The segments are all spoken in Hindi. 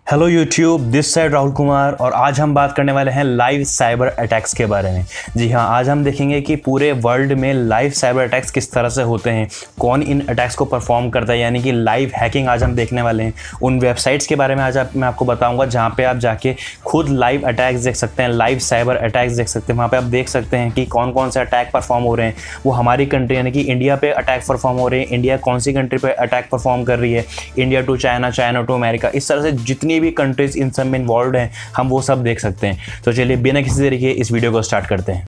Hello YouTube, this side Rahul Kumar और आज हम बात करने वाले हैं लाइव साइबर अटैक्स के बारे में। जी हाँ, आज हम देखेंगे कि पूरे वर्ल्ड में लाइव साइबर अटैक्स किस तरह से होते हैं, कौन इन अटैक्स को परफॉर्म करता है, यानी कि लाइव हैकिंग आज हम देखने वाले हैं। उन वेबसाइट्स के बारे में आज मैं आपको बताऊंगा जहाँ पे आप जाके खुद लाइव अटैक्स देख सकते हैं, लाइव साइबर अटैक्स देख सकते हैं। वहाँ पर आप देख सकते हैं कि कौन कौन से अटैक परफॉर्म हो रहे हैं। वो हमारी कंट्री यानी कि इंडिया पर अटैक परफॉर्म हो रहे हैं, इंडिया कौन सी कंट्री पर अटैक परफॉर्म कर रही है, India to China, China to America, इस तरह से जितनी भी कंट्रीज इन सब में इन्वॉल्व हैं हम वो सब देख सकते हैं। तो चलिए बिना किसी देरी के इस वीडियो को स्टार्ट करते हैं।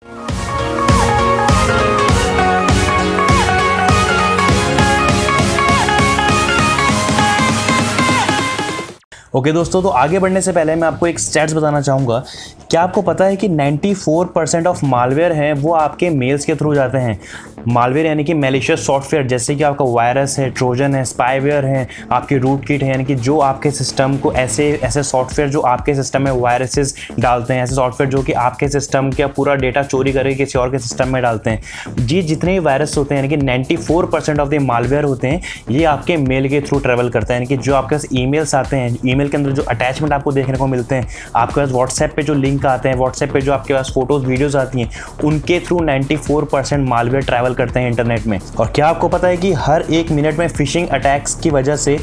ओके दोस्तों, तो आगे बढ़ने से पहले मैं आपको एक स्टैट्स बताना चाहूँगा। क्या आपको पता है कि 94% ऑफ मालवेयर हैं वो आपके मेल्स के थ्रू जाते हैं। मालवेयर यानी कि मैलिशियस सॉफ्टवेयर, जैसे कि आपका वायरस है, ट्रोजन है, स्पाईवेयर है, आपकी रूट किट है, यानी कि जो आपके सिस्टम को ऐसे सॉफ्टवेयर जो आपके सिस्टम में वायरसेस डालते हैं, ऐसे सॉफ्टवेयर जो कि आपके सिस्टम का पूरा डेटा चोरी करके किसी और के सिस्टम में डालते हैं। जी, जितने भी वायरस होते हैं यानी कि 94% ऑफ द मालवेयर होते हैं ये आपके मेल के थ्रू ट्रेवल करता है। यानी कि जो आपके पास ईमेल्स आते हैं, ईमेल के अंदर जो अटैचमेंट आपको देखने को मिलते हैं, आपके पास व्हाट्सएप पे जो लिंक आते हैं, व्हाट्सएप पे जो आपके पास फोटोज वीडियोस आती हैं, उनके थ्रू 94% मालवेयर ट्रैवल करते हैं इंटरनेट में। और क्या आपको पता है कि हर एक मिनट में फिशिंग अटैक्स की वजह से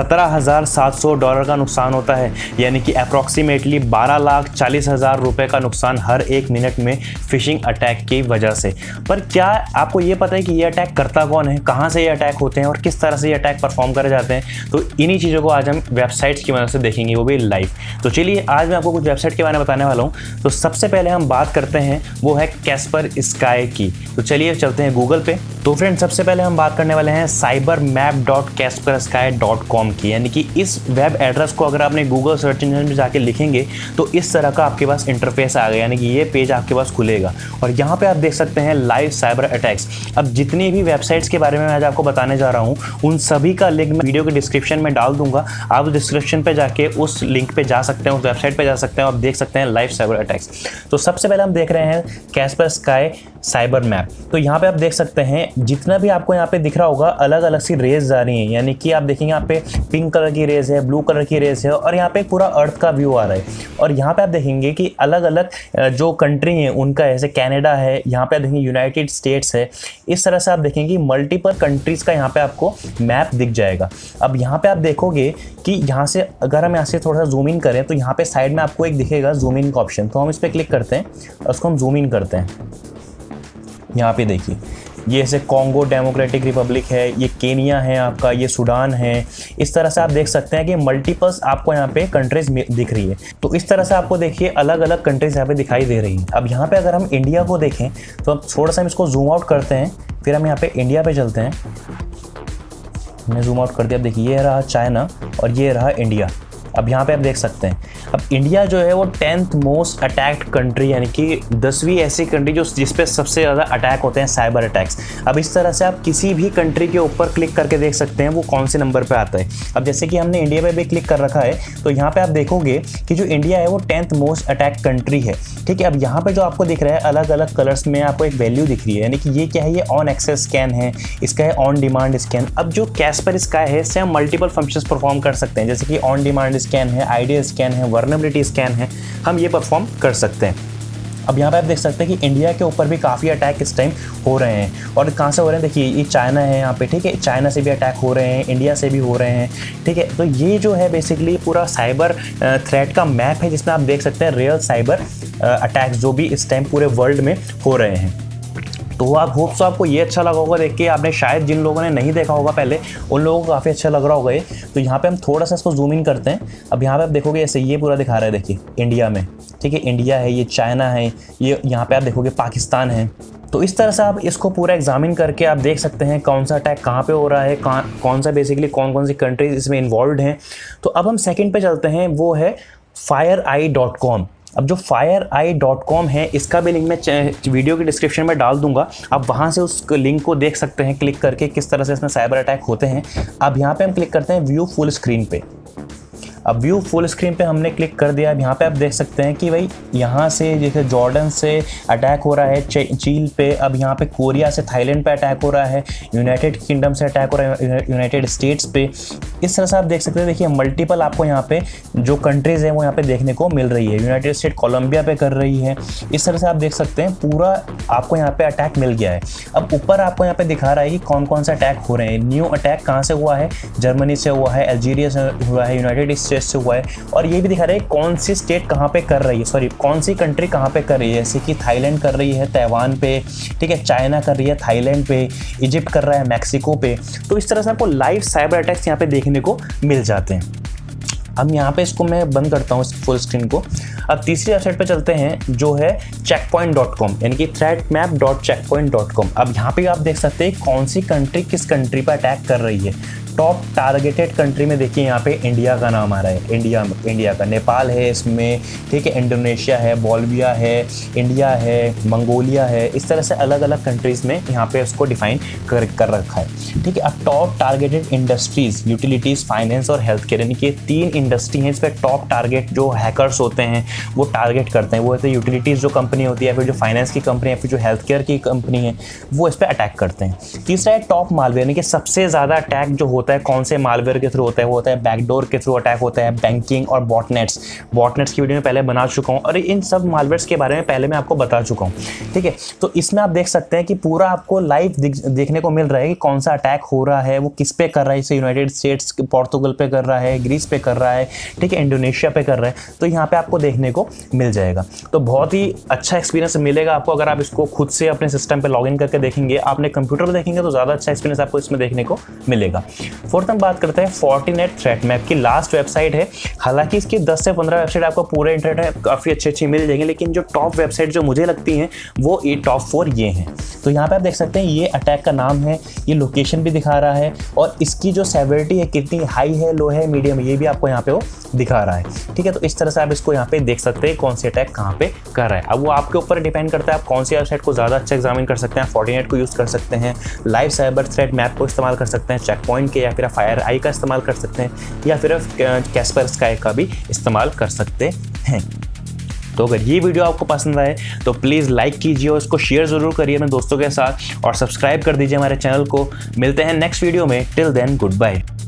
$17,700 का नुकसान होता है, यानी कि अप्रॉक्सीमेटली 12,40,000 रुपए का नुकसान हर एक मिनट में फिशिंग अटैक की वजह से। पर क्या आपको ये पता है कि ये अटैक करता कौन है, कहाँ से ये अटैक होते हैं और किस तरह से ये अटैक परफॉर्म करे जाते हैं? तो इन्हीं चीज़ों को आज हम वेबसाइट्स की मदद से देखेंगे, वो भी लाइव। तो चलिए आज मैं आपको कुछ वेबसाइट के बारे में बताने वाला हूँ। तो सबसे पहले हम बात करते हैं वो है कैस्परस्काई की। तो चलिए चलते हैं गूगल पे। तो फ्रेंड, सबसे पहले हम बात करने वाले हैं cybermap.kaspersky.com की, यानी कि इस वेब एड्रेस को अगर आपने गूगल सर्च इंजन में जाके लिखेंगे तो इस तरह का आपके पास इंटरफेस आ गया, यानी कि ये पेज आपके पास खुलेगा और यहाँ पे आप देख सकते हैं लाइव साइबर अटैक्स। अब जितनी भी वेबसाइट्स के बारे में मैं आज आपको बताने जा रहा हूँ उन सभी का लिंक मैं वीडियो के डिस्क्रिप्शन में डाल दूंगा। आप डिस्क्रिप्शन पे जाके उस लिंक पे जा सकते हैं, उस वेबसाइट पे जा सकते हैं, आप देख सकते हैं लाइव साइबर अटैक्स। तो सबसे पहले हम देख रहे हैं कैस्परस्काई साइबर मैप। तो यहाँ पे आप देख सकते हैं जितना भी आपको यहाँ पे दिख रहा होगा अलग अलग सी रेज आ रही हैं, यानी कि आप देखेंगे यहाँ पे पिंक कलर की रेज है, ब्लू कलर की रेज है और यहाँ पे पूरा अर्थ का व्यू आ रहा है। और यहाँ पे आप देखेंगे कि अलग अलग जो कंट्री हैं उनका, जैसे कनाडा है, यहाँ पे आप देखेंगे यूनाइटेड स्टेट्स है, इस तरह से आप देखेंगे मल्टीपल कंट्रीज़ का यहाँ पे आपको मैप दिख जाएगा। अब यहाँ पे आप देखोगे कि यहाँ से अगर हम यहाँ से थोड़ा सा जूम इन करें तो यहाँ पे साइड में आपको एक दिखेगा जूम इन का ऑप्शन, तो हम इस पर क्लिक करते हैं और उसको हम जूम इन करते हैं। यहाँ पे देखिए ये ऐसे कॉन्गो डेमोक्रेटिक रिपब्लिक है, ये केनिया है आपका, ये सूडान है। इस तरह से आप देख सकते हैं कि मल्टीपल्स आपको यहाँ पे कंट्रीज दिख रही है। तो इस तरह से आपको देखिए अलग अलग कंट्रीज यहाँ पे दिखाई दे रही हैं। अब यहाँ पे अगर हम इंडिया को देखें तो अब थोड़ा सा हम इसको जूम आउट करते हैं, फिर हम यहाँ पे इंडिया पे चलते हैं। हमने जूम आउट कर दिया, अब देखिए ये रहा चाइना और ये रहा इंडिया। अब यहाँ पे आप देख सकते हैं अब इंडिया जो है वो 10th मोस्ट अटैक्ड कंट्री, यानी कि 10वीं ऐसी कंट्री जो जिस पे सबसे ज़्यादा अटैक होते हैं, साइबर अटैक्स। अब इस तरह से आप किसी भी कंट्री के ऊपर क्लिक करके देख सकते हैं वो कौन से नंबर पे आता है। अब जैसे कि हमने इंडिया पे भी क्लिक कर रखा है तो यहाँ पे आप देखोगे कि जो इंडिया है वो 10th मोस्ट अटैक कंट्री है, ठीक है। अब यहाँ पे जो आपको दिख रहा है अलग अलग कलर्स में आपको एक वैल्यू दिख रही है, यानी कि ये क्या है, ये ऑन एक्सेस स्कैन है, इसका है ऑन डिमांड स्कैन। अब जो कैस्परस्काई है इससे हम मल्टीपल फंक्शंस परफॉर्म कर सकते हैं, जैसे कि ऑन डिमांड स्कैन है, आइडिया स्कैन है, वर्नेबिलिटी स्कैन है, हम ये परफॉर्म कर सकते हैं। अब यहाँ पे आप देख सकते हैं कि इंडिया के ऊपर भी काफ़ी अटैक इस टाइम हो रहे हैं। और कहाँ से हो रहे हैं, देखिए ये चाइना है यहाँ पे, ठीक है, चाइना से भी अटैक हो रहे हैं, इंडिया से भी हो रहे हैं, ठीक है। तो ये जो है बेसिकली पूरा साइबर थ्रेट का मैप है जिसमें आप देख सकते हैं रियल साइबर अटैक्स जो भी इस टाइम पूरे वर्ल्ड में हो रहे हैं। तो आप होप सो आपको ये अच्छा लगा होगा देख के। आपने शायद जिन लोगों ने नहीं देखा होगा पहले उन लोगों को काफ़ी अच्छा लग रहा होगा ये। तो यहाँ पे हम थोड़ा सा इसको जूम इन करते हैं। अब यहाँ पे आप देखोगे ऐसे ये पूरा दिखा रहा है, देखिए इंडिया में, ठीक है, इंडिया है, ये चाइना है, ये यहाँ पे आप देखोगे पाकिस्तान है। तो इस तरह से आप इसको पूरा एग्जामिन करके आप देख सकते हैं कौन सा अटैक कहाँ पे हो रहा है, कौन सा बेसिकली कौन सी कंट्रीज इसमें इन्वॉल्व हैं। तो अब हम सेकेंड पे चलते हैं, वो है fireeye.com। अब जो fireeye.com है इसका भी लिंक मैं वीडियो के डिस्क्रिप्शन में डाल दूंगा, आप वहाँ से उस लिंक को देख सकते हैं क्लिक करके किस तरह से इसमें साइबर अटैक होते हैं। अब यहाँ पे हम क्लिक करते हैं व्यू फुल स्क्रीन पे। अब व्यू फुल स्क्रीन पे हमने क्लिक कर दिया। अब यहाँ पे आप देख सकते हैं कि भाई यहाँ से जैसे जॉर्डन से अटैक हो रहा है चीन पे, अब यहाँ पे कोरिया से थाईलैंड पे अटैक हो रहा है, यूनाइटेड किंगडम से अटैक हो रहा है यूनाइटेड स्टेट्स पे। इस तरह से आप देख सकते हैं, देखिए मल्टीपल आपको यहाँ पे जो कंट्रीज़ हैं वो यहाँ पे देखने को मिल रही है। यूनाइटेड स्टेट कोलंबिया पे कर रही है। इस तरह से आप देख सकते हैं पूरा आपको यहाँ पे अटैक मिल गया है। अब ऊपर आपको यहाँ पे दिखा रहा है कि कौन कौन सा अटैक हो रहे हैं। न्यू अटैक कहाँ से हुआ है, जर्मनी से हुआ है, अल्जीरिया से हुआ है, यूनाइटेड स्टेट्स से हुआ है, और ये भी दिखा रहा है कौन सी स्टेट कहाँ पे कर रही है, सॉरी कौन सी कंट्री कहाँ पे कर रही है। जैसे कि थाईलैंड कर रही है ताइवान पे, ठीक है, चाइना कर रही है थाईलैंड पे, इजिप्ट कर रहा है मैक्सिको पे। तो इस तरह से आपको लाइव साइबर अटैक्स यहाँ पे देखने को मिल जाते हैं। अब यहाँ पे इसको मैं बंद करता हूँ फुल स्क्रीन को। अब तीसरी वेबसाइट पे चलते हैं जो है checkpoint.com, यानी कि threatmap.checkpoint.com। अब यहाँ पे आप देख सकते हैं कौन सी कंट्री किस कंट्री पर अटैक कर रही है। टॉप टारगेटेड कंट्री में देखिए यहाँ पे इंडिया का नाम आ रहा है, इंडिया का, नेपाल है इसमें, ठीक है, इंडोनेशिया है, बोलिविया है, इंडिया है, मंगोलिया है। इस तरह से अलग अलग कंट्रीज़ में यहाँ पे उसको डिफाइन कर रखा है, ठीक है। अब top targeted industries, utilities, finance और हेल्थ केयर, यानी कि 3 इंडस्ट्री हैं इस पर टॉप टारगेट जो हैकर्स होते हैं वो टारगेट करते हैं। वो होते हैं यूटिलिटीज़ जो कंपनी होती है, फिर जो फाइनेंस की कंपनी है, फिर जो हेल्थ केयर की कंपनी है, वो इस पर अटैक करते हैं। तीसरा है टॉप मालवेयर, यानी कि सबसे ज़्यादा अटैक जो होता है कौन से मालवेयर के थ्रू होता है, वो होता है बैकडोर के थ्रू अटैक होता है, बैंकिंग और बॉटनेट्स की वीडियो में पहले बना चुका हूँ, और इन सब मालवेयर्स के बारे में पहले मैं आपको बता चुका हूँ, ठीक है। तो इसमें आप देख सकते हैं कि पूरा आपको लाइव देखने को मिल रहा है कि कौन सा अटैक हो रहा है, वो किस पे कर रहा है। जैसे यूनाइटेड स्टेट्स पोर्तुगल पे कर रहा है, ग्रीस पे कर रहा है, ठीक है, इंडोनेशिया पे कर रहा है। तो यहाँ पे आपको देखने को मिल जाएगा। तो बहुत ही अच्छा एक्सपीरियंस मिलेगा आपको अगर आप इसको खुद से अपने सिस्टम पे लॉगिन करके देखेंगे। आपने कंप्यूटर पे देखेंगे तो ज़्यादा अच्छा एक्सपीरियंस आपको इसमें देखने को मिलेगा। फोर्थ हम बात करते हैं फोर्टिनेट थ्रेट मैप की। लास्ट वेबसाइट है, हालांकि इसकी 10 से 15 वेबसाइट आपको पूरे इंटरनेट में काफ़ी अच्छी मिल जाएंगी, लेकिन जो टॉप वेबसाइट जो मुझे लगती हैं वो ये टॉप 4 ये हैं। तो यहाँ पे आप देख सकते हैं ये अटैक का नाम है, ये लोकेशन भी दिखा रहा है, और इसकी जो सेवरिटी है कितनी हाई है, लो है, मीडियम, ये भी आपको यहाँ पे वो दिखा रहा है, ठीक है। तो इस तरह से आप इसको यहाँ पे देख सकते हैं कौन सी अटैक कहाँ पे कर रहा है। अब वो आपके ऊपर डिपेंड करता है आप कौन सी वेबसाइट को ज़्यादा अच्छा एग्जामिन कर सकते हैं। फोर्टिनेट को यूज़ कर सकते हैं, लाइव साइबर थ्रेट मैप को इस्तेमाल कर सकते हैं, चेकपॉइंट के, या फिर FireEye का इस्तेमाल कर सकते हैं, या फिर कैस्परस्काई का भी इस्तेमाल कर सकते हैं। तो अगर ये वीडियो आपको पसंद आए तो प्लीज़ लाइक कीजिए और इसको शेयर ज़रूर करिए अपने दोस्तों के साथ, और सब्सक्राइब कर दीजिए हमारे चैनल को। मिलते हैं नेक्स्ट वीडियो में। Till then good bye.